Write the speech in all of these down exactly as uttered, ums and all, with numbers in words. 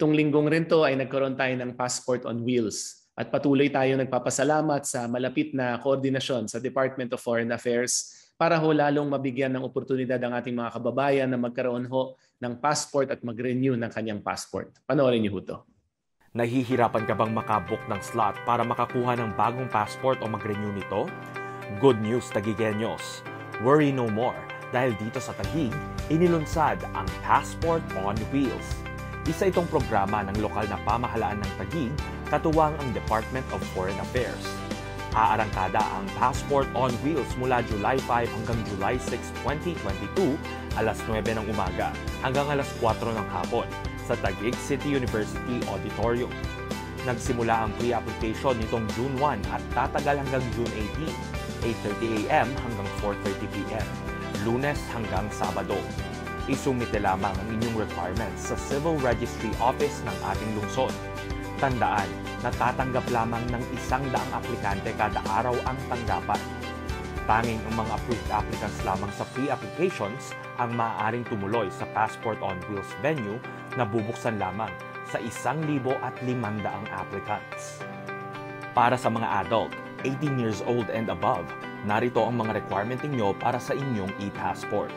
Itong linggong rin to ay nagkaroon tayo ng Passport on Wheels at patuloy tayo nagpapasalamat sa malapit na koordinasyon sa Department of Foreign Affairs para ho lalong mabigyan ng oportunidad ang ating mga kababayan na magkaroon ho ng passport at mag-renew ng kanyang passport. Panoorin niyo ho to. Nahihirapan ka bang makabook ng slot para makakuha ng bagong passport o mag-renew nito? Good news, Taguigueños! Worry no more dahil dito sa Taguig, inilunsad ang Passport on Wheels. Isa itong programa ng lokal na pamahalaan ng Taguig, katuwang ang Department of Foreign Affairs. Aarangkada ang Passport on Wheels mula July five hanggang July six, twenty twenty-two, alas nuwebe ng umaga hanggang alas kwatro ng hapon sa Taguig City University Auditorium. Nagsimula ang pre-application nitong June one at tatagal hanggang June eighteen, eight thirty a m hanggang four thirty p m, Lunes hanggang Sabado. Isumite lamang ang inyong requirements sa Civil Registry Office ng ating lungsod. Tandaan, natatanggap lamang ng isang daang aplikante kada araw ang tanggapan. Tanging ang mga approved applicants lamang sa pre-applications ang maaaring tumuloy sa Passport on Wheels venue na bubuksan lamang sa isang libo at limang-daang applicants. Para sa mga adult, eighteen years old and above, narito ang mga requirement ninyo para sa inyong e-passport.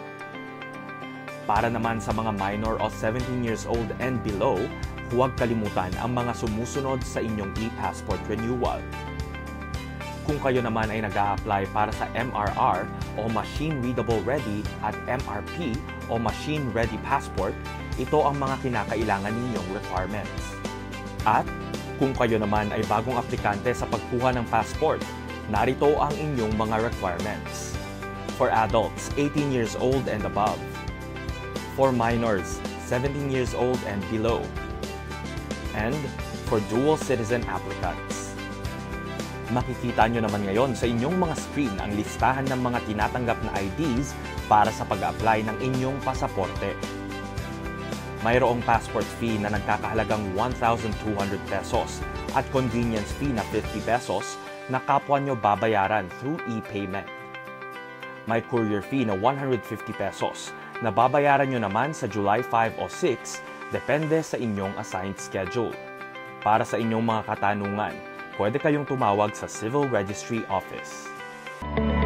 Para naman sa mga minor o seventeen years old and below, huwag kalimutan ang mga sumusunod sa inyong e-passport renewal. Kung kayo naman ay nag-a-apply para sa M R R o Machine Readable Ready at M R P o Machine Ready Passport, ito ang mga kinakailangan ninyong requirements. At kung kayo naman ay bagong aplikante sa pagkuha ng passport, narito ang inyong mga requirements. For adults, eighteen years old and above. For minors, seventeen years old and below. And for dual citizen applicants. Makikita nyo naman ngayon sa inyong mga screen ang listahan ng mga tinatanggap na I Ds para sa pag-apply ng inyong pasaporte. Mayroong passport fee na nagkakahalagang one thousand two hundred pesos at convenience fee na fifty pesos na kapwa nyo babayaran through e-payment. May courier fee na one hundred fifty pesos na babayaran nyo naman sa July five o six, depende sa inyong assigned schedule. Para sa inyong mga katanungan, pwede kayong tumawag sa Civil Registry Office.